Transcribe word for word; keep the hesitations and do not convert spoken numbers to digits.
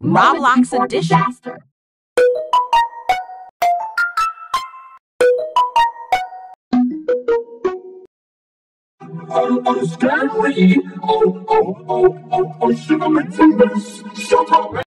Roblox Edition. Oh, scary! Oh, oh, oh, oh, oh, should I mention this? Shut up!